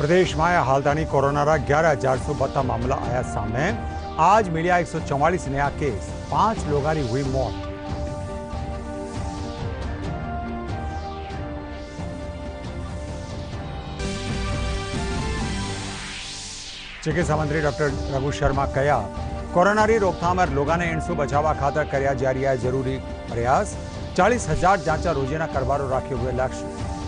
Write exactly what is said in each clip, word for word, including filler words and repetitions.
प्रदेश में हालतानी कोरोना ग्यारह हजार सौ बत्ता मामला आया सामने। आज मिलिया एक सौ चौवालीस नया केस, पांच लोगों की हुई मौत। चिकित्सा मंत्री डॉक्टर रघु शर्मा कया कोरोना की रोकथाम और लोगों ने इनसू बचावा खातर कर्या जा रहा जरूरी प्रयास। चालीस हजार जांचा रोजाना करवारो राखे हुए लक्ष्य।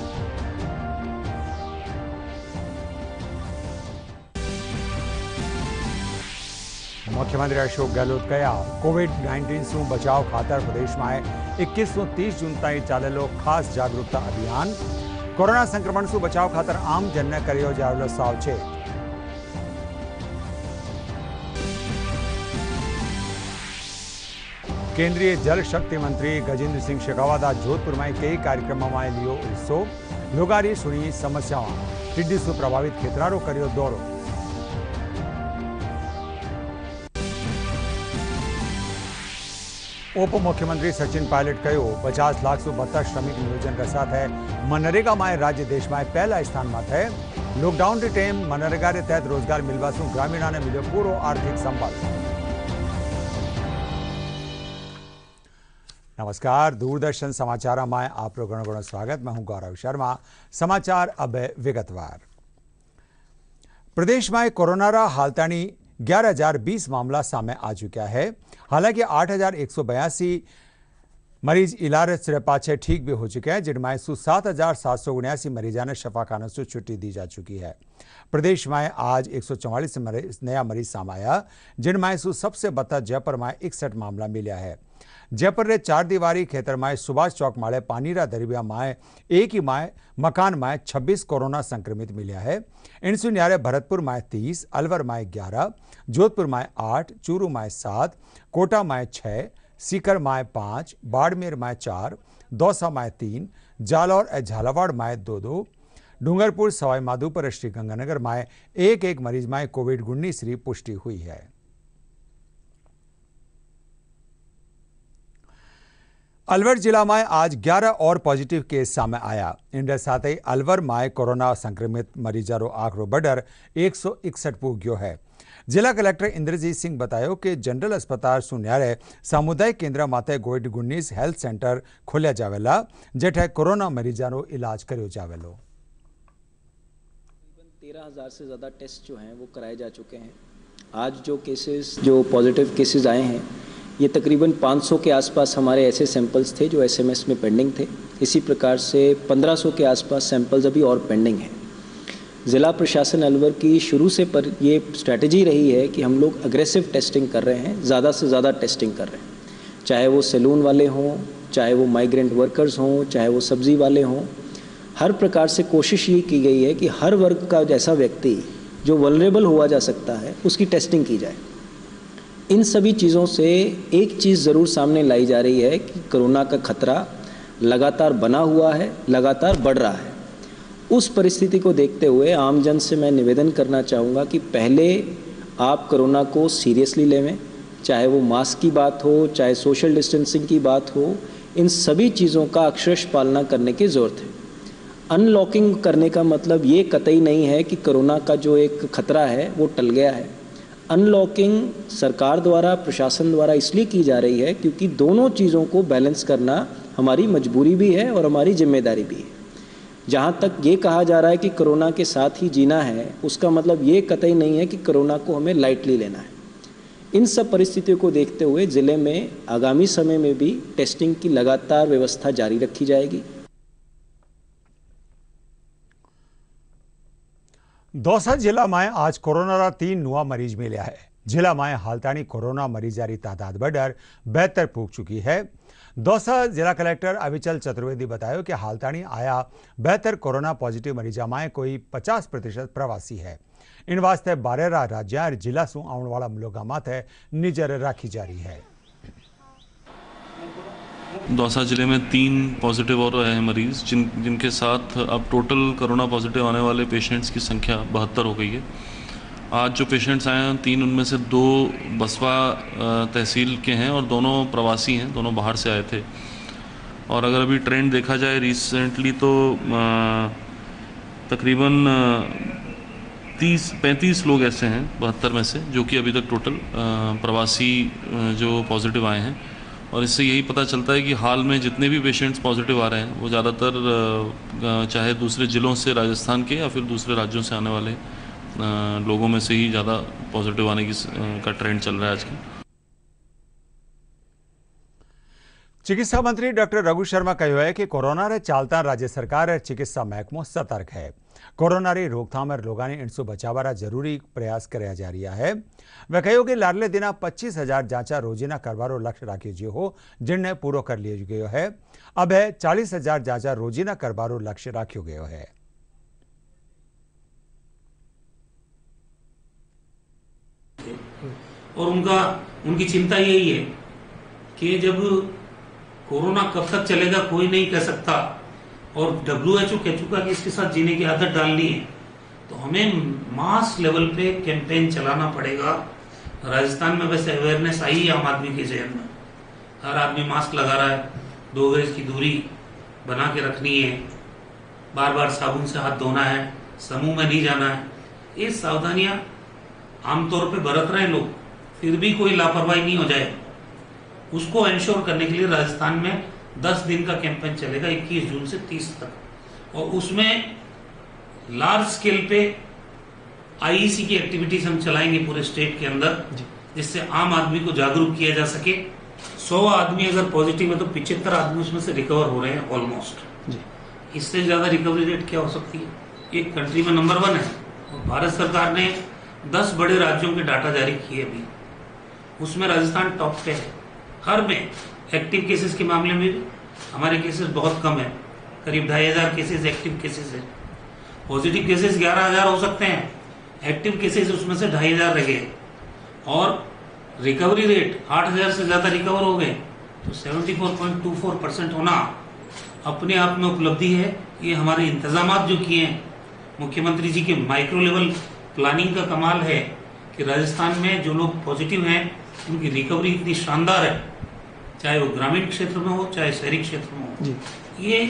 मुख्यमंत्री अशोक गहलोत कया कोविड नाइन्टीन सु बचाव खातर प्रदेश में इक्कीस सौ तीस जून तक चालेलो खास जागरूकता अभियान। कोरोना संक्रमण सु बचाव खातर आम जन ने कर्यो जावेलो सावचेत। केंद्रीय जल शक्ति मंत्री गजेंद्र सिंह शेखावत आज जोधपुर में कई कार्यक्रमों में लियो हिस्सो। लोगों की सुनी समस्याओं। टिड्डी से प्रभावित खेतरारो कर्यो दौरो। उप मुख्यमंत्री सचिन पायलट कहो पचास लाख सौ बत्तर श्रमिक नियोजन के साथ है मनरेगा में राज्य देश में पहला स्थान में थे। लॉकडाउन के टाइम मनरेगा के तहत रोजगार मिलवा सु ग्रामीणों ने मिलो पूरो आर्थिक संबल। नमस्कार, दूरदर्शन समाचार में आप लोगों का स्वागत। मैं हूं गौरव शर्मा। समाचार अब विगतवार। प्रदेश में कोरोना रा हालतानी ग्यारह हजार बीस मामला सामने आ चुका है। हालांकि आठ हजार एक सौ बयासी मरीज इलाज से पाछे ठीक भी हो चुके हैं, जिनमें सु सात हजार सात सौ उन्यासी मरीजा ने शफाखाना से छुट्टी दी जा चुकी है। प्रदेश में आज एक सौ चौवालीस नया मरीज सामने आया, जिनमें सु सबसे बदतर जयपुर में इकसठ मामला मिला है। जयपुर रे चार दीवारी खेतर में सुभाष चौक माले पानीरा दरिया में एक ही माए मकान में छब्बीस कोरोना संक्रमित मिला है। इनसु न्यारे भरतपुर में तीस, अलवर में ग्यारह, जोधपुर में आठ, चूरू में सात, कोटा में छः, सीकर में पाँच, बाड़मेर में चार, दौसा में तीन, जालौर और झालावाड़ में दो दो, डूंगरपुर, सवाई माधोपुर, श्रीगंगानगर में एक एक मरीज में कोविड उन्नीस की पुष्टि हुई है। अलवर जिला में आज ग्यारह और पॉजिटिव केस सामने आया। इनके साथ ही अलवर में कोरोना संक्रमित मरीजों आंकड़ो बढ़कर एक सौ इकसठ पहुंच गयो है। जिला कलेक्टर इंद्रजीत सिंह बतायो कि जनरल अस्पताल सुन्यारे सामुदायिक केंद्र माथे कोविड उन्नीस हेल्थ सेंटर खोलिया जावेला, जेठे कोरोना मरीजों इलाज करियो जावेलो। तेरह हजार से ज़्यादा टेस्ट जो हैं वो कराए जा चुके हैं। आज जो केसेस जो पॉजिटिव केसेस आए हैं ये तकरीबन पाँच सौ के आसपास हमारे ऐसे सैंपल्स थे जो एसएमएस में पेंडिंग थे। इसी प्रकार से पंद्रह सौ के आसपास सैंपल्स अभी और पेंडिंग हैं। ज़िला प्रशासन अलवर की शुरू से पर ये स्ट्रैटेजी रही है कि हम लोग अग्रेसिव टेस्टिंग कर रहे हैं, ज़्यादा से ज़्यादा टेस्टिंग कर रहे हैं। चाहे वो सैलून वाले हों, चाहे वो माइग्रेंट वर्कर्स हों, चाहे वो सब्ज़ी वाले हों, हर प्रकार से कोशिश ये की गई है कि हर वर्ग का जैसा व्यक्ति जो वल्नरेबल हुआ जा सकता है उसकी टेस्टिंग की जाए। इन सभी चीज़ों से एक चीज़ ज़रूर सामने लाई जा रही है कि कोरोना का खतरा लगातार बना हुआ है, लगातार बढ़ रहा है। उस परिस्थिति को देखते हुए आमजन से मैं निवेदन करना चाहूँगा कि पहले आप कोरोना को सीरियसली लें, चाहे वो मास्क की बात हो, चाहे सोशल डिस्टेंसिंग की बात हो, इन सभी चीज़ों का अक्षरश पालना करने की ज़रूरत है। अनलॉकिंग करने का मतलब ये कतई नहीं है कि कोरोना का जो एक खतरा है वो टल गया है। अनलॉकिंग सरकार द्वारा, प्रशासन द्वारा इसलिए की जा रही है क्योंकि दोनों चीज़ों को बैलेंस करना हमारी मजबूरी भी है और हमारी जिम्मेदारी भी है। जहाँ तक ये कहा जा रहा है कि कोरोना के साथ ही जीना है, उसका मतलब ये कतई नहीं है कि कोरोना को हमें लाइटली लेना है। इन सब परिस्थितियों को देखते हुए ज़िले में आगामी समय में भी टेस्टिंग की लगातार व्यवस्था जारी रखी जाएगी। दौसा जिला में आज कोरोना रा तीन नुआ मरीज मिले है। जिला में हालतानी कोरोना मरीजा की तादाद बढ़कर बेहतर पूग चुकी है। दौसा जिला कलेक्टर अविचल चतुर्वेदी बताया कि हालतानी आया बेहतर कोरोना पॉजिटिव मरीजा में कोई पचास प्रतिशत प्रवासी है। इन वास्ते बारह राज्य और जिला सु आने वाला लोगों माथे नजर राखी जा रही है। दौसा जिले में तीन पॉजिटिव और हैं मरीज, जिन जिनके साथ अब टोटल कोरोना पॉजिटिव आने वाले पेशेंट्स की संख्या बहत्तर हो गई है। आज जो पेशेंट्स आए हैं तीन उनमें से दो बसवा तहसील के हैं और दोनों प्रवासी हैं, दोनों बाहर से आए थे। और अगर अभी ट्रेंड देखा जाए रिसेंटली तो तकरीबन तीस पैंतीस लोग ऐसे हैं बहत्तर में से जो कि अभी तक टोटल प्रवासी जो पॉजिटिव आए हैं। और इससे यही पता चलता है कि हाल में जितने भी पेशेंट्स पॉजिटिव आ रहे हैं वो ज़्यादातर चाहे दूसरे ज़िलों से राजस्थान के या फिर दूसरे राज्यों से आने वाले लोगों में से ही ज़्यादा पॉजिटिव आने की का ट्रेंड चल रहा है आजकल। चिकित्सा मंत्री डॉक्टर रघु शर्मा कहो है कि कोरोना रे चालता राज्य सरकार चिकित्सा महकमो सतर्क है। कोरोना री रोकथाम और लोगों ने इनसे बचावा जरूरी प्रयास कराया जा रहा है। वह कहो कि लाडले दिना पच्चीस हजार जांचा रोजीना करवारो लक्ष्य राख्यो जो हो जिनने पूरो कर लियो गयो है। अब है चालीस हजार जांचा रोजीना करवारो लक्ष्य राख्यो गयो है। और उनका उनकी चिंता यही है कि जब कोरोना कब तक चलेगा कोई नहीं कह सकता, और डब्ल्यू एच ओ कह चुका कि इसके साथ जीने की आदत डालनी है, तो हमें मास लेवल पे कैंपेन चलाना पड़ेगा। राजस्थान में वैसे अवेयरनेस आई है आम आदमी के जहन में, हर आदमी मास्क लगा रहा है, दो गज की दूरी बना के रखनी है, बार बार साबुन से हाथ धोना है, समूह में नहीं जाना है। ये सावधानियां आमतौर पे बरत रहे हैं लोग, फिर भी कोई लापरवाही नहीं हो जाए, उसको इंश्योर करने के लिए राजस्थान में दस दिन का कैंपेन चलेगा इक्कीस जून से तीस तक, और उसमें लार्ज स्केल पे आई ई सी की एक्टिविटीज हम चलाएंगे पूरे स्टेट के अंदर, जिससे आम आदमी को जागरूक किया जा सके। सौ आदमी अगर पॉजिटिव है तो पिछहत्तर आदमी उसमें से रिकवर हो रहे हैं ऑलमोस्ट। इससे ज्यादा रिकवरी रेट क्या हो सकती है? ये कंट्री में नंबर वन है, और भारत सरकार ने दस बड़े राज्यों के डाटा जारी किए अभी, उसमें राजस्थान टॉप पे है। हर में एक्टिव केसेस के मामले में भी हमारे केसेस बहुत कम है, करीब ढाई हजार केसेस एक्टिव केसेस है। पॉजिटिव केसेस ग्यारह हजार हो सकते हैं, एक्टिव केसेस उसमें से ढाई हजार रह गए, और रिकवरी रेट आठ हजार से ज्यादा रिकवर हो गए, तो चौहत्तर पॉइंट दो चार परसेंट होना अपने आप में उपलब्धि है। ये हमारे इंतजाम जो किए हैं मुख्यमंत्री जी के माइक्रो लेवल प्लानिंग का कमाल है कि राजस्थान में जो लोग पॉजिटिव हैं उनकी रिकवरी इतनी शानदार है, चाहे वो ग्रामीण क्षेत्र में हो चाहे शहरी क्षेत्र में हो। ये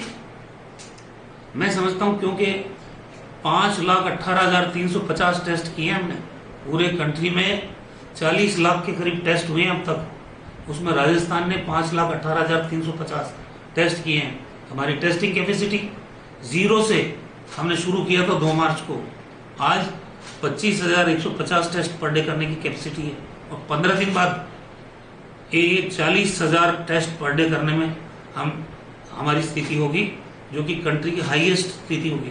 मैं समझता हूं क्योंकि पांच लाख अट्ठारह हजार तीन सौ पचास टेस्ट किए हमने पूरे कंट्री में, चालीस लाख के करीब टेस्ट हुए हैं अब तक, उसमें राजस्थान ने पांच लाख अट्ठारह हजार तीन सौ पचास टेस्ट किए हैं। हमारी टेस्टिंग कैपेसिटी जीरो से हमने शुरू किया था दो मार्च को, आज पच्चीस हजार एक सौ पचास टेस्ट पर डे करने की कैपेसिटी है, और पंद्रह दिन बाद ये चालीस हजार टेस्ट पर डे करने में हम हमारी स्थिति होगी, जो कि कंट्री की हाईएस्ट स्थिति होगी।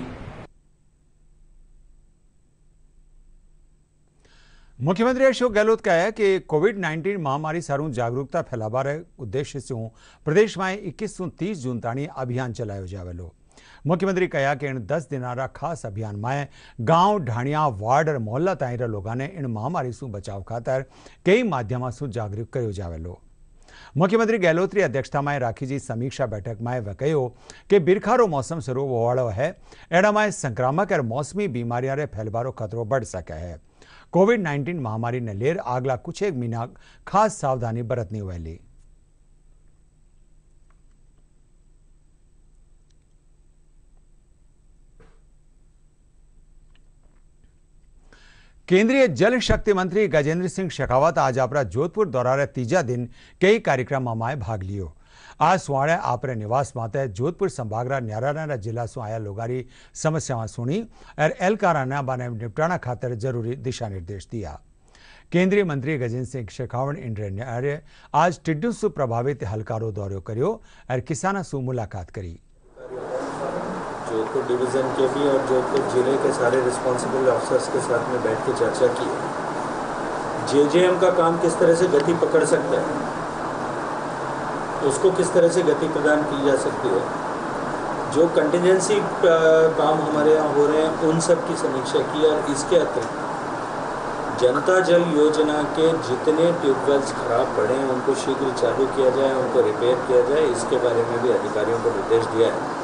मुख्यमंत्री अशोक गहलोत कहा है कि कोविड नाइन्टीन महामारी सारू जागरूकता फैलावा उद्देश्य से प्रदेश में इक्कीस सौ तीस जून ताणी अभियान चलायो जावेलो। मुख्यमंत्री कहा कि इन दस दिनारा खास अभियान में गांव ढाणिया वार्ड और मोहल्ला ताईं लोगों ने इन महामारी से बचाव खातर कई माध्यमों से जागरूक करो जावेलो। मुख्यमंत्री गहलोत की अध्यक्षता में राखी जी समीक्षा बैठक में वह कहो कि बिरखारो मौसम शुरू होवाड़ो है, एड़ा में संक्रामक और मौसमी बीमारियां रे फैलवारो खतरो बढ़ सके है। कोविड नाइन्टीन महामारी ने लेर आगला कुछ एक महीना खास सावधानी बरतनी हुई। केंद्रीय जल शक्ति मंत्री गजेंद्र सिंह शेखावत आज अपना जोधपुर दौरा तीजा दिन कई कार्यक्रम में भाग लियो। आज सुवाड़े आपरे निवास माते जोधपुर संभागरा न्यारा जिला से आया लोगारी समस्याएं सुनी और एलकारा बाने निपटाना खातर जरूरी दिशा निर्देश दिया। केंद्रीय मंत्री गजेंद्र सिंह शेखावत इंड्रे आज टिड्डू से प्रभावित हलकारो दौरो करियो और किसानों से मुलाकात करी। जोधपुर डिवीज़न के भी और जोधपुर जिले के सारे रिस्पॉन्सिबल ऑफिसर्स के साथ में बैठ के चर्चा की है। जे जे एम का काम किस तरह से गति पकड़ सकता है, उसको किस तरह से गति प्रदान की जा सकती है, जो कंटिजेंसी काम हमारे यहाँ हो रहे हैं उन सब की समीक्षा की, और इसके अतिरिक्त जनता जल योजना के जितने ट्यूबवेल्स खराब पड़े हैं उनको शीघ्र चालू किया जाए, उनको रिपेयर किया जाए, इसके बारे में भी अधिकारियों को निर्देश दिया है।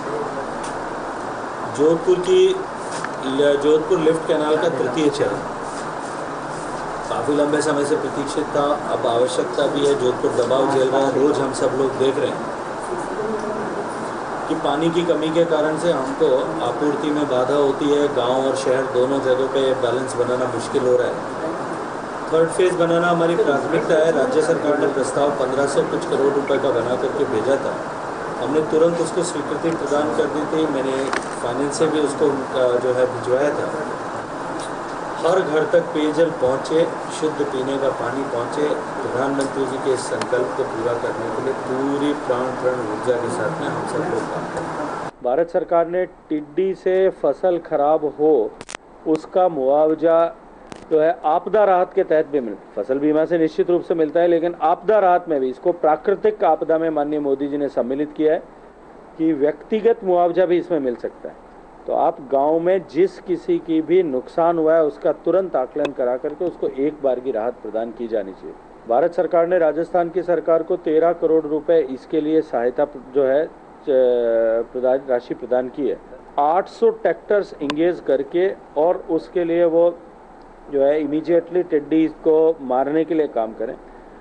जोधपुर की जोधपुर लिफ्ट कैनाल का तृतीय चरण काफ़ी लंबे समय से प्रतीक्षित था, अब आवश्यकता भी है। जोधपुर दबाव झेल रहा है, रोज हम सब लोग देख रहे हैं कि पानी की कमी के कारण से हमको आपूर्ति में बाधा होती है। गांव और शहर दोनों जगहों पे बैलेंस बनाना मुश्किल हो रहा है। थर्ड फेज़ बनाना हमारी प्राथमिकता है। राज्य सरकार ने प्रस्ताव पंद्रह सौ कुछ करोड़ रुपए का बना करके भेजा था। हमने तुरंत उसको स्वीकृति प्रदान कर दी थी। मैंने फाइनेंस से भी उसको जो है भिजवाया था। हर घर तक पेयजल पहुँचे, शुद्ध पीने का पानी पहुँचे, प्रधानमंत्री जी के इस संकल्प को पूरा करने के लिए पूरी प्राण प्रण ऊर्जा के साथ में हम सब लोग काम करें। भारत सरकार ने टिड्डी से फसल खराब हो उसका मुआवजा जो है आपदा राहत के तहत भी मिलता, फसल बीमा से निश्चित रूप से मिलता है, लेकिन आपदा राहत में भी इसको प्राकृतिक आपदा में माननीय मोदी जी ने सम्मिलित किया है कि व्यक्तिगत मुआवजा भी इसमें मिल सकता है। तो आप गांव में जिस किसी की भी नुकसान हुआ है उसका तुरंत आकलन करा करके उसको एक बार की राहत प्रदान की जानी चाहिए। भारत सरकार ने राजस्थान की सरकार को तेरह करोड़ रुपए इसके लिए सहायता जो है प्रदान राशि प्रदान की है। आठ सौ ट्रैक्टर्स इंगेज करके और उसके लिए वो जो है इमीडिएटली टिड्डी को मारने के लिए काम करें।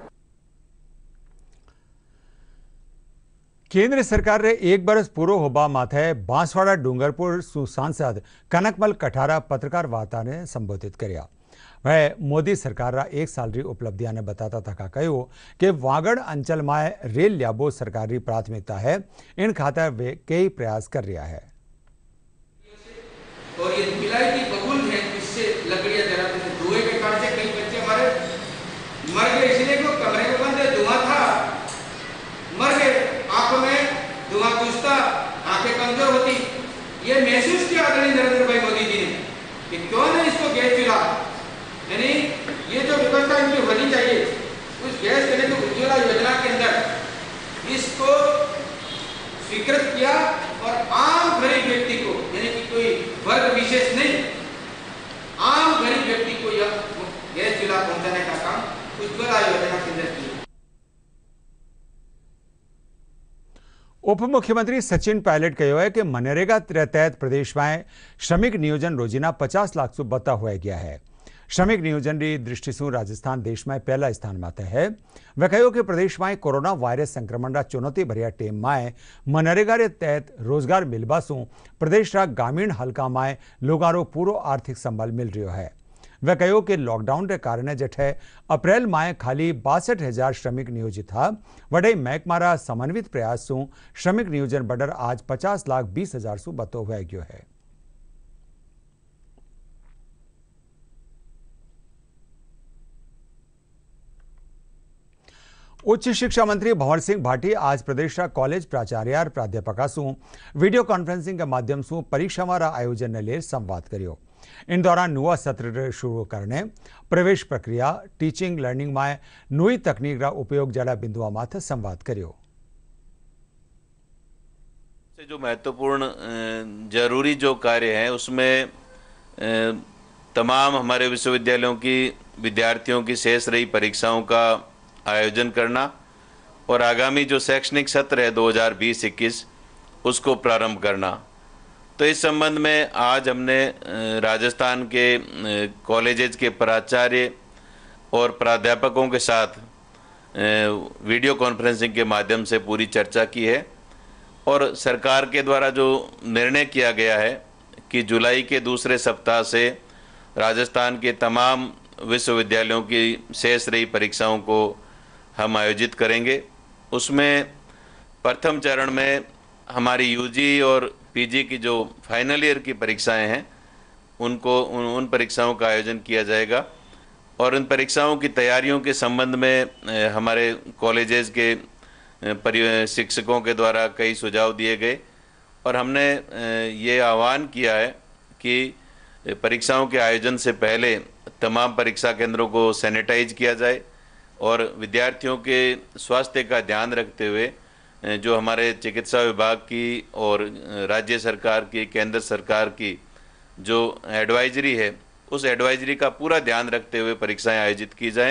केंद्र सरकार ने एक बरस पूरो होबा माथे बांसवाड़ा डूंगरपुर सु सांसद कनकमल कठारा पत्रकार वार्ता ने संबोधित कर्या। वह मोदी सरकार रा एक साल री उपलब्धियां ने बताता था कहो कि वागड़ अंचल में रेल ल्याबो सरकारी प्राथमिकता है। इन खातर वे कई प्रयास कर रहा है। और ये मिलाई की बबूल है, इससे लकड़ियां जलाते थे, धुएं के कारण से कई बच्चे हमारे मर गए, इसलिए को कमरे में बंद है, धुआं था, मर गए, आंखों में धुआं घुसता, आंखें कमजोर होती। ये महसूस किया आदरणीय नरेंद्र भाई मोदी जी ने कि क्यों नहीं इसको गैस चूल्हा, यानी ये जो व्यवस्था इनकी होनी चाहिए उस गैस के लिए उज्ज्वला योजना के अंदर इसको स्वीकृत किया और आम गरीब व्यक्ति को, यानी कि कोई वर्ग विशेष नहीं, आम गरीब व्यक्ति को यह गैस चूल्हा पहुंचाने का काम उज्ज्वला योजना के अंदर किया। उप मुख्यमंत्री सचिन पायलट कहो है कि मनरेगा तहत प्रदेश में श्रमिक नियोजन रोजीना पचास लाख सु बता हुआ गया है। श्रमिक नियोजन की दृष्टि से राजस्थान देश में पहला स्थान में है। वह कहो कि प्रदेश में कोरोना वायरस संक्रमण का चुनौती भरिया टेम में मनरेगा के तहत रोजगार मिलवा सु प्रदेश का ग्रामीण हलका में लोगों पूरो आर्थिक संबल मिल रहा है। वह कहो कि लॉकडाउन के कारण जेठे अप्रैल में खाली बासठ हजार श्रमिक नियोजित था, वडे महकमारा समन्वित प्रयास सु श्रमिक नियोजन बडर आज पचास लाख बीस हजार सु बतो हुआ गयो है। उच्च शिक्षा मंत्री भंवर सिंह भाटी आज प्रदेश का कॉलेज प्राचार्य और प्राध्यापक सु वीडियो कॉन्फ्रेंसिंग के माध्यम से परीक्षा वाला आयोजन ने ले संवाद करियो। इन दौरान नुआ सत्र शुरू करने, प्रवेश प्रक्रिया, टीचिंग लर्निंग में नई तकनीक का उपयोग जड़ा बिंदुओं माथे संवाद करियो। से जो महत्वपूर्ण जरूरी जो कार्य है उसमें तमाम हमारे विश्वविद्यालयों की विद्यार्थियों की शेष रही परीक्षाओं का आयोजन करना और आगामी जो शैक्षणिक सत्र है दो हज़ार बीस इक्कीस उसको प्रारंभ करना। तो इस संबंध में आज हमने राजस्थान के कॉलेजेस के प्राचार्य और प्राध्यापकों के साथ वीडियो कॉन्फ्रेंसिंग के माध्यम से पूरी चर्चा की है और सरकार के द्वारा जो निर्णय किया गया है कि जुलाई के दूसरे सप्ताह से राजस्थान के तमाम विश्वविद्यालयों की शेष रही परीक्षाओं को हम आयोजित करेंगे। उसमें प्रथम चरण में हमारी यूजी और पीजी की जो फाइनल ईयर की परीक्षाएं हैं उनको उन, उन परीक्षाओं का आयोजन किया जाएगा और इन परीक्षाओं की तैयारियों के संबंध में हमारे कॉलेजेस के शिक्षकों के द्वारा कई सुझाव दिए गए और हमने ये आह्वान किया है कि परीक्षाओं के आयोजन से पहले तमाम परीक्षा केंद्रों को सैनिटाइज किया जाए और विद्यार्थियों के स्वास्थ्य का ध्यान रखते हुए जो हमारे चिकित्सा विभाग की और राज्य सरकार की, केंद्र सरकार की जो एडवाइजरी है उस एडवाइजरी का पूरा ध्यान रखते हुए परीक्षाएं आयोजित की जाएं।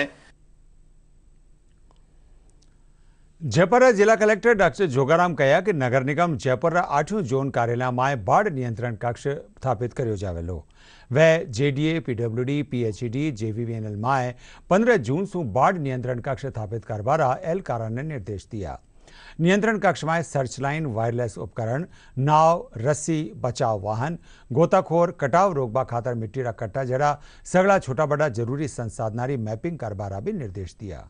जयपुर जिला कलेक्टर डॉक्टर जोगाराम कहा कि नगर निगम जयपुर आठवें जोन कार्यालय में बाढ़ नियंत्रण कक्ष स्थापित करो जावेलो। वह जेडीए, पीडब्ल्यूडी, पीएचईडी, जेवीवीएनएल में पंद्रह जून से बाढ़ नियंत्रण कक्ष स्थापित करवारा एहलकारों ने निर्देश दिया। नियंत्रण कक्ष में सर्चलाइन, वायरलेस उपकरण, नाव, रस्सी, बचाव वाहन, गोताखोर, कटाव रोकवा खातर मिट्टी रा कट्टा जड़ा सगला छोटा बड़ा जरूरी संसाधनारी मैपिंग करवारा भी निर्देश दिया।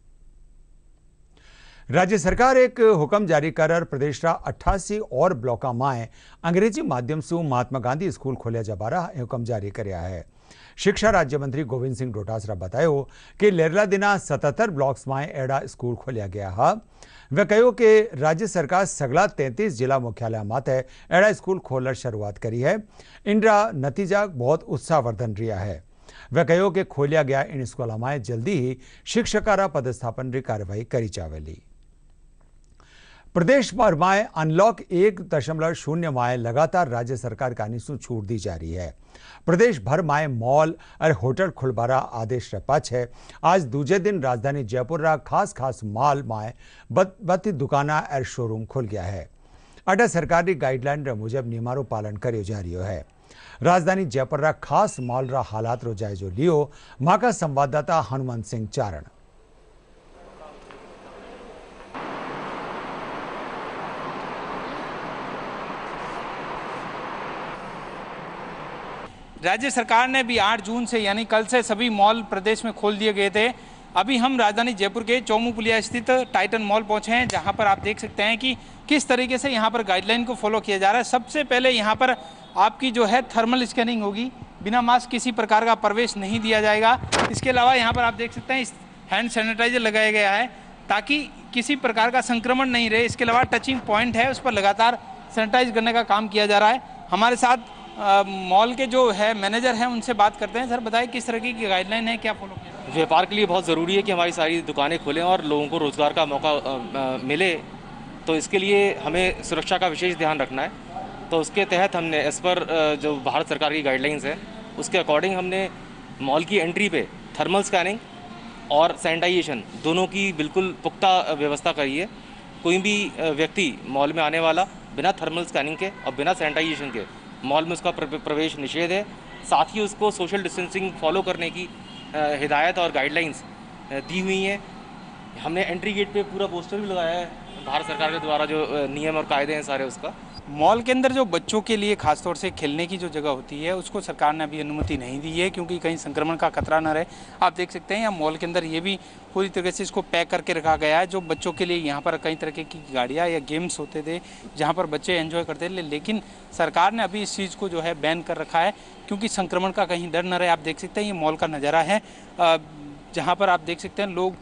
राज्य सरकार एक हुक्म जारी कर प्रदेश रा अट्ठासी और ब्लॉका माए अंग्रेजी माध्यम से महात्मा गांधी स्कूल खोलिया जबारा हुक्म जारी करया है। शिक्षा राज्य मंत्री गोविंद सिंह डोटासरा बतायो कि लेरला दिना सतहत्तर ब्लॉक्स में एड़ा स्कूल खोलिया गया है। वे कहो कि राज्य सरकार सगला तैंतीस जिला मुख्यालय माते एड़ा स्कूल खोलने शुरुआत करी है। इनका नतीजा बहुत उत्साहवर्धन रहा है। वे कहो कि खोलिया गया इन स्कूलों में जल्दी ही शिक्षकारा पदस्थापन की कार्रवाई करी जावेली। प्रदेश भर में अनलॉक एक दशमलव शून्य में लगातार राज्य सरकार का निशु छूट दी जा रही है। प्रदेश भर में मॉल और होटल खुलबारा आदेश पाछे आज दूजे दिन राजधानी जयपुर रा खास खास मॉल में बत्ती दुकाना और शोरूम खुल गया है। अटा सरकारी गाइडलाइन रे मुजब नियमारो पालन करियो जा रही है। राजधानी जयपुर रा खास मॉल रा हालात रो जायजो लियो वहां का संवाददाता हनुमंत सिंह चारण। राज्य सरकार ने भी आठ जून से यानी कल से सभी मॉल प्रदेश में खोल दिए गए थे। अभी हम राजधानी जयपुर के चौमुपुलिया स्थित टाइटन मॉल पहुंचे हैं, जहां पर आप देख सकते हैं कि किस तरीके से यहां पर गाइडलाइन को फॉलो किया जा रहा है। सबसे पहले यहां पर आपकी जो है थर्मल स्कैनिंग होगी, बिना मास्क किसी प्रकार का प्रवेश नहीं दिया जाएगा। इसके अलावा यहाँ पर आप देख सकते हैं हैंड सैनिटाइजर लगाया गया है ताकि किसी प्रकार का संक्रमण नहीं रहे। इसके अलावा टचिंग पॉइंट है, उस पर लगातार सैनिटाइज करने का काम किया जा रहा है। हमारे साथ मॉल के जो है मैनेजर हैं, उनसे बात करते हैं। सर बताएं किस तरह की गाइडलाइन है, क्या फॉलो किया? व्यापार के लिए बहुत ज़रूरी है कि हमारी सारी दुकानें खुलें और लोगों को रोज़गार का मौका आ, आ, मिले, तो इसके लिए हमें सुरक्षा का विशेष ध्यान रखना है। तो उसके तहत हमने इस पर जो भारत सरकार की गाइडलाइंस है उसके अकॉर्डिंग हमने मॉल की एंट्री पे थर्मल स्कैनिंग और सैनिटाइजेशन दोनों की बिल्कुल पुख्ता व्यवस्था करी है। कोई भी व्यक्ति मॉल में आने वाला बिना थर्मल स्कैनिंग के और बिना सैनिटाइजेशन के मॉल में उसका प्रवेश निषेध है। साथ ही उसको सोशल डिस्टेंसिंग फॉलो करने की हिदायत और गाइडलाइंस दी हुई हैं। हमने एंट्री गेट पे पूरा पोस्टर भी लगाया है भारत सरकार के द्वारा जो नियम और कायदे हैं सारे उसका। मॉल के अंदर जो बच्चों के लिए खासतौर से खेलने की जो जगह होती है उसको सरकार ने अभी अनुमति नहीं दी है, क्योंकि कहीं संक्रमण का खतरा न रहे। आप देख सकते हैं यहाँ मॉल के अंदर ये भी पूरी तरीके से इसको पैक करके रखा गया है। जो बच्चों के लिए यहाँ पर कई तरह की गाड़ियाँ या गेम्स होते थे जहाँ पर बच्चे एंजॉय करते थे, लेकिन सरकार ने अभी इस चीज़ को जो है बैन कर रखा है क्योंकि संक्रमण का कहीं डर न रहे। आप देख सकते हैं ये मॉल का नज़ारा है जहाँ पर आप देख सकते हैं लोग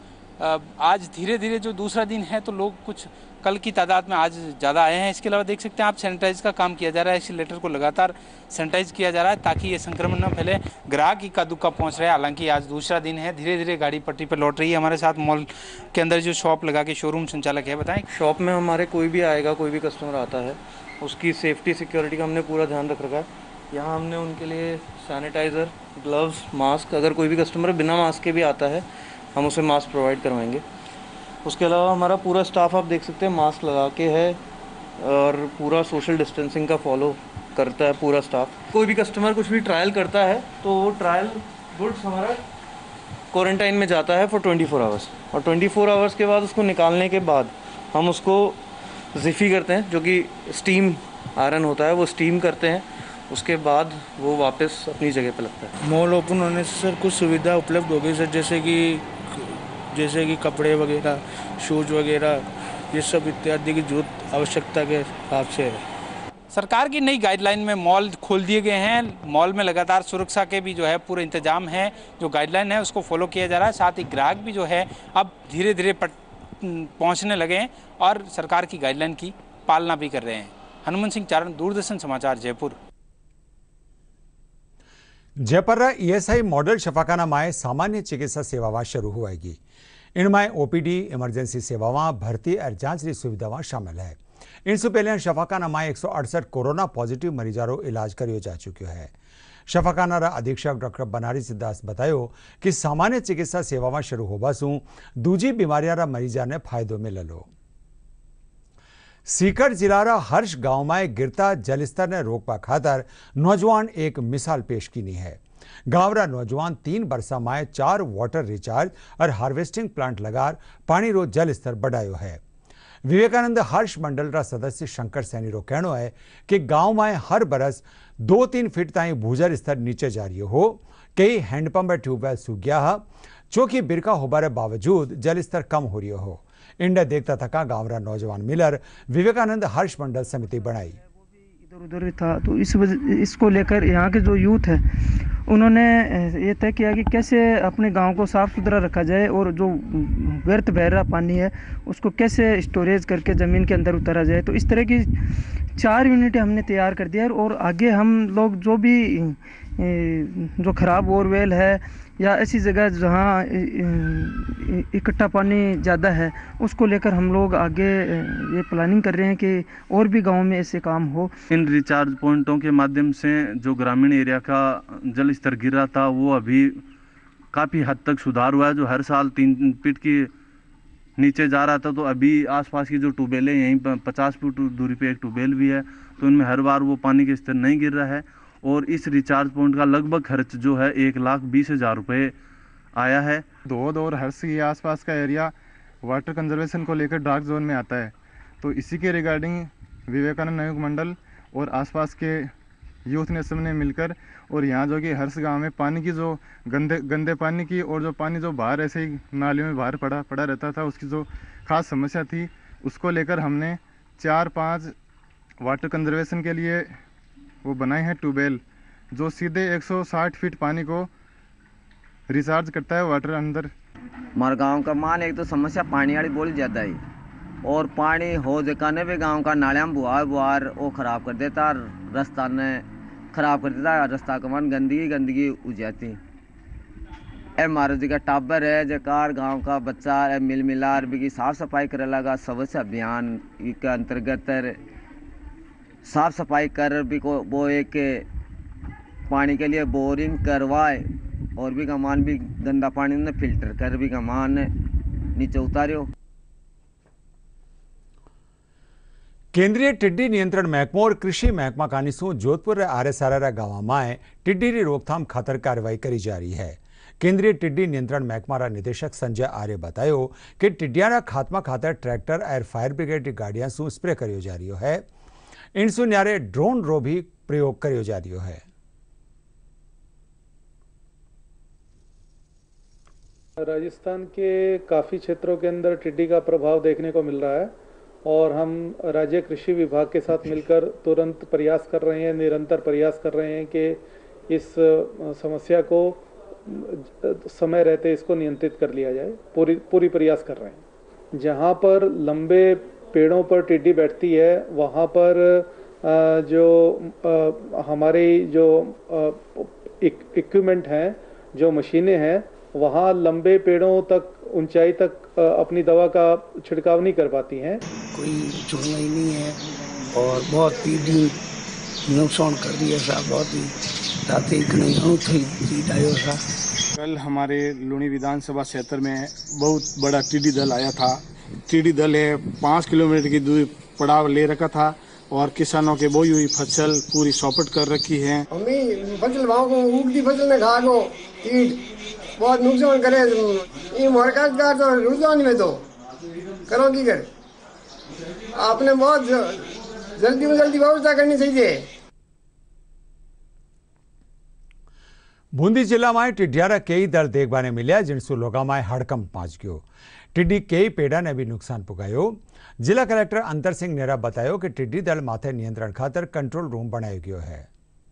आज धीरे धीरे जो दूसरा दिन है तो लोग कुछ कल की तादाद में आज ज़्यादा आए हैं। इसके अलावा देख सकते हैं आप सैनिटाइज का काम किया जा रहा है। एक्सीलेटर को लगातार सैनिटाइज किया जा रहा है ताकि ये संक्रमण न फैले। ग्राहक इक्का दुक्का पहुंच रहे हैं, हालांकि आज दूसरा दिन है, धीरे धीरे गाड़ी पट्टी पर लौट रही है। हमारे साथ मॉल के अंदर जो शॉप लगा के शोरूम संचालक है, बताएं। शॉप में हमारे कोई भी आएगा, कोई भी कस्टमर आता है, उसकी सेफ्टी सिक्योरिटी का हमने पूरा ध्यान रख रखा है। यहाँ हमने उनके लिए सैनिटाइज़र, ग्लव्स, मास्क, अगर कोई भी कस्टमर बिना मास्क के भी आता है हम उसे मास्क प्रोवाइड करवाएंगे। उसके अलावा हमारा पूरा स्टाफ आप देख सकते हैं मास्क लगा के है और पूरा सोशल डिस्टेंसिंग का फॉलो करता है पूरा स्टाफ। कोई भी कस्टमर कुछ भी ट्रायल करता है तो वो ट्रायल गुड्स हमारा क्वारंटाइन में जाता है फॉर ट्वेंटी फोर आवर्स और ट्वेंटी फोर आवर्स के बाद उसको निकालने के बाद हम उसको जिफ़ी करते हैं, जो कि स्टीम आयरन होता है, वो स्टीम करते हैं। उसके बाद वो वापस अपनी जगह पर लगता है। मॉल ओपन होने से सर कुछ सुविधा उपलब्ध हो गई सर, जैसे कि जैसे कि कपड़े वगैरह, शूज वगैरह, ये सब इत्यादि की जरूरत आवश्यकता के हिसाब से है। सरकार की नई गाइडलाइन में मॉल खोल दिए गए हैं। मॉल में लगातार सुरक्षा के भी जो है पूरे इंतजाम है। जो गाइडलाइन है उसको फॉलो किया जा रहा है। साथ ही ग्राहक भी जो है अब धीरे धीरे पहुंचने लगे हैं और सरकार की गाइडलाइन की पालना भी कर रहे हैं। हनुमंत सिंह चारण, दूरदर्शन समाचार, जयपुर। जयपुर ईएसआई मॉडल शफाखाना में सामान्य चिकित्सा सेवावां शुरू होएगी। इनमें ओपीडी, इमरजेंसी सेवावां, भर्ती और जांच की सुविधावां शामिल है। इनसे पहले शफाखाना में एक सौ अड़सठ कोरोना पॉजिटिव मरीजों इलाज करियो जा चुको है। शफाखाना अधीक्षक डॉक्टर बनारी सिद्धास बतायो कि सामान्य चिकित्सा सेवावां शुरू होवा सु दूजी बीमारियां मरीजा ने फायदो मिललो। सीकर जिला हर्ष गांव में गिरता जलस्तर ने रोकवा खातर नौजवान एक मिसाल पेश की है। गांव रा नौजवान तीन बरसा में चार वाटर रिचार्ज और हार्वेस्टिंग प्लांट लगार पानी रो जल स्तर बढ़ायो है। विवेकानंद हर्ष मंडल सदस्य शंकर सैनी रो कहना है कि गांव में हर बरस दो तीन फीट ताई भूजल स्तर नीचे जा रही हो। कई हैंडपंप और ट्यूबवेल सूख गया है, चौकी बिरका होबारे बावजूद जल स्तर कम हो रही हो। इंडिया देखता थका गांवरा नौजवान मिलर विवेकानंद हर्ष मंडल समिति बनाई। इधर उधर था, तो इस वजह इसको लेकर यहाँ के जो यूथ है उन्होंने ये तय किया कि कैसे अपने गांव को साफ़ सुथरा रखा जाए और जो व्यर्थ बह रहा पानी है उसको कैसे स्टोरेज करके ज़मीन के अंदर उतारा जाए। तो इस तरह की चार यूनिट हमने तैयार कर दिया और आगे हम लोग जो भी जो ख़राब बोरवेल है या ऐसी जगह जहाँ इकट्ठा पानी ज़्यादा है उसको लेकर हम लोग आगे ये प्लानिंग कर रहे हैं कि और भी गाँव में ऐसे काम हो। इन रिचार्ज पॉइंटों के माध्यम से जो ग्रामीण एरिया का जल स्तर गिर रहा था वो अभी काफ़ी हद तक सुधार हुआ है। जो हर साल तीन फीट की नीचे जा रहा था, तो अभी आसपास की जो ट्यूबवेल है यहीं पचास फीट दूरी पे एक ट्यूबवेल भी है, तो इनमें हर बार वो पानी के स्तर नहीं गिर रहा है। और इस रिचार्ज पॉइंट का लगभग खर्च जो है एक लाख बीस हज़ार रुपये आया है। धोद और हर्ष के आसपास का एरिया वाटर कंजर्वेशन को लेकर डार्क जोन में आता है, तो इसी के रिगार्डिंग विवेकानंद नवयुग मंडल और आसपास के यूथ ने सबने मिलकर और यहाँ जो कि हर्ष गांव में पानी की जो गंदे गंदे पानी की और जो पानी जो बाहर ऐसे ही नालियों में बाहर पड़ा पड़ा रहता था उसकी जो खास समस्या थी, उसको लेकर हमने चार पाँच वाटर कंजर्वेशन के लिए वो बनाए हैं ट्यूबवेल जो सीधे एक सौ साठ फीट पानी को रिचार्ज करता है वाटर अंदर। हमारे गांव का मान एक तो समस्या पानी वाली बहुत ज़्यादा है और पानी हो जकाने भी गांव का नालियाँ में बुआर बुआर वो ख़राब कर देता, रास्ता ने ख़राब कर देता, रास्ता का मान गंदगी गंदगी हो जाती। ए महाराज जी का टाबर है जकार गांव का बच्चा है मिल मिलार भी की साफ़ सफाई करे लगा स्वच्छ अभियान के अंतर्गत साफ सफाई कर भी को वो एक पानी के लिए बोरिंग करवाए और भी कमान भी गंदा पानी ने फिल्टर कर भी कमान नीचे उतारियो। केंद्रीय टिड्डी नियंत्रण महकमो और कृषि महकमा कानीसू जोधपुर आरे सारा गांव में टिड्डी की रोकथाम खातर कार्रवाई करी जा रही है। केंद्रीय टिड्डी नियंत्रण महकमा निदेशक संजय आर्य बतायो कि टिड्डिया खात्मा खातर ट्रैक्टर और फायर ब्रिगेड की गाड़ियां सू स्प्रे करियो जा रही है। इनसू न्यारे ड्रोन रो भी प्रयोग करियो जा रही है। राजस्थान के काफ़ी क्षेत्रों के अंदर टिड्डी का प्रभाव देखने को मिल रहा है और हम राज्य कृषि विभाग के साथ मिलकर तुरंत प्रयास कर रहे हैं, निरंतर प्रयास कर रहे हैं कि इस समस्या को समय रहते इसको नियंत्रित कर लिया जाए। पूरी पूरी प्रयास कर रहे हैं। जहाँ पर लंबे पेड़ों पर टिड्डी बैठती है वहाँ पर जो हमारे जो इक्विपमेंट हैं, जो मशीनें हैं, वहाँ लंबे पेड़ों तक ऊंचाई तक अपनी दवा का छिड़काव नहीं कर पाती हैं। कोई सुनना ही नहीं है और बहुत टिड्डी नुकसान कर दिया सा, बहुत ही रात आयो सा। कल हमारे लुणी विधानसभा क्षेत्र में बहुत बड़ा टिड्डी दल आया था। टिड्डी दल है पाँच किलोमीटर की दूरी पड़ाव ले रखा था और किसानों के बोई हुई फसल पूरी चौपट कर रखी है। हमें फसल भाव को उगती फसल में खा को कीट बहुत नुकसान करे। ये मोरकाजदार तो रुझान में तो करो की कर आपने बहुत जल्दी में जल्दी व्यवस्था करनी चाहिए। बूंदी जिला में टिड्डियारा कई दल देखने ने मिले जिनसू लोगा में हड़कंप पहुंच गयो। टिड्डी कई पेड़ा ने भी नुकसान पुगायो। जिला कलेक्टर अंतर सिंह नेहरा बतायो कि टिड्डी दल माथे नियंत्रण खातर कंट्रोल रूम बनायो गयो है।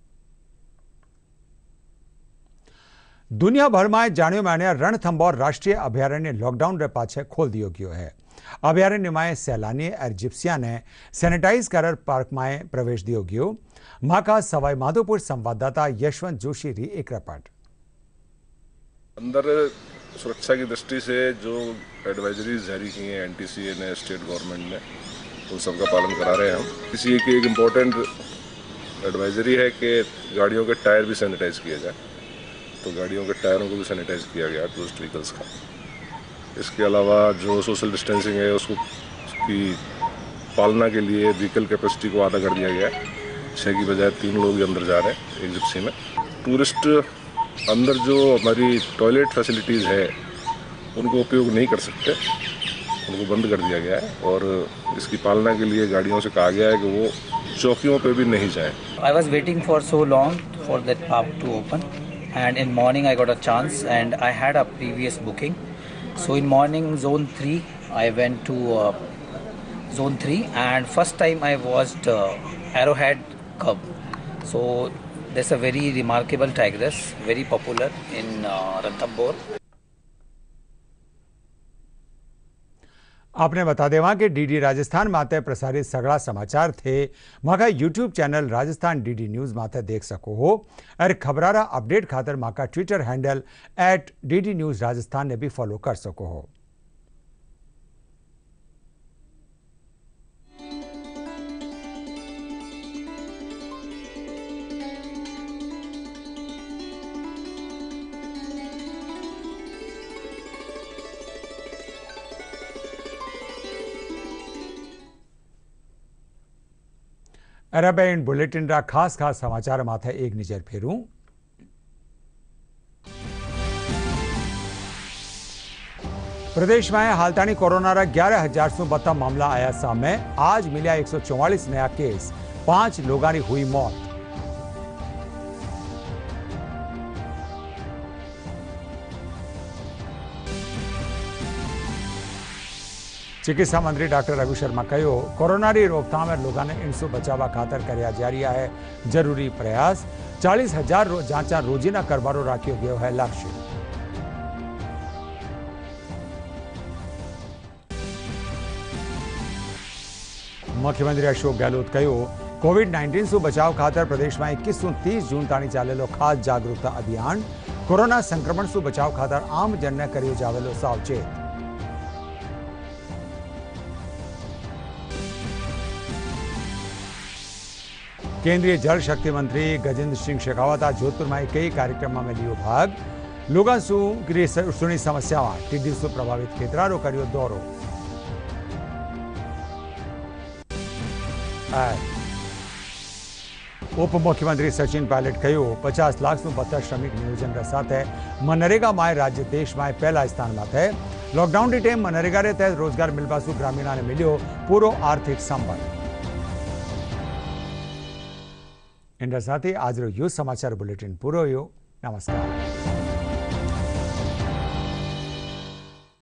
दुनिया भर में जाणियो मान्या रणथंभौर राष्ट्रीय अभयारण्य लॉकडाउन रे पाछे खोल दियो गयो है। अभयारण्य में सैलानी और जिप्सिया ने सैनिटाइज कर पार्क में प्रवेश दियो गयो। मां का सवाई माधोपुर संवाददाता यशवंत जोशी री एक रिपोर्ट। अंदर सुरक्षा की दृष्टि से जो एडवाइजरीज जारी की हैं एनटीसीए ने, स्टेट गवर्नमेंट ने, उन सबका पालन करा रहे हैं हम। इसी की एक इम्पोर्टेंट एडवाइजरी है कि गाड़ियों के टायर भी सैनिटाइज किया जाए, तो गाड़ियों के टायरों को भी सैनिटाइज किया गया टूरिस्ट व्हीकल्स का। इसके अलावा जो सोशल डिस्टेंसिंग है उसको उसकी पालना के लिए व्हीकल कैपेसिटी को आधा कर दिया गया है। छः की बजाय तीन लोग ही अंदर जा रहे हैं एक जिप्सी में। टूरिस्ट अंदर जो हमारी टॉयलेट फैसिलिटीज़ है उनको उपयोग नहीं कर सकते उनको बंद कर दिया गया है और इसकी पालना के लिए गाड़ियों से कहा गया है कि वो चौकियों पे भी नहीं जाएं। I was waiting for so long for that pub to open, and in morning I got a chance and I had a previous booking. So in morning zone three I went to uh, zone three and first time I watched uh, Arrowhead Cub. So that's a very remarkable tigress, very popular in uh, Ranthambore. आपने बता देवा कि DD Rajasthan माते प्रसारित सगड़ा समाचार थे माका YouTube channel Rajasthan DD news माते देख सको हो और खबरारा अपडेट खातर माका Twitter handle at DD news Rajasthan ने भी फॉलो कर सको हो। अरब इन बुलेटिन रा खास खास समाचार माथे एक नजर फेरूं। प्रदेश में हालतानी कोरोना रा ग्यारह हजार सौ बत्ता मामला आया सामने। आज मिला एक सौ चौवालीस नया केस, पांच लोगों की हुई मौत। चिकित्सा मंत्री डॉक्टर रघु शर्मा कहो कोरोना की रोकथाम और लोगों ने इनसू बचावा खातर करया जा रहा है जरूरी प्रयास। चालीस हजार रो, जांचा रोजीना करवारो राख्यो गयो है लक्ष्य। मुख्यमंत्री अशोक गहलोत कहो कोविड नाइन्टीन सु बचाव खातर प्रदेश में इक्कीस सु तीस जून ताणी चालेलो खास जागरूकता अभियान। कोरोना संक्रमण सु बचाव खातर आम जन ने कर्यो जावेलो सावचेत। केंद्रीय जल शक्ति मंत्री गजेंद्र सिंह शेखावत आज जोधपुर में कई कार्यक्रमों में लियो भाग। लोगों सुनी समस्याओं टिड्डी से प्रभावित खेतरारो करियो दौरो। उप मुख्यमंत्री सचिन पायलट कहो पचास लाख सु बत्तर श्रमिक नियोजन साथ मनरेगा में राज्य देश में पहला स्थान में है। लॉकडाउन की टाइम मनरेगा के तहत रोजगार मिलवा सु ग्रामीणा ने मिलो पूरो आर्थिक संबल। इंडा साथ ही आज यूज समाचार बुलेटिन पूरो यो। नमस्कार।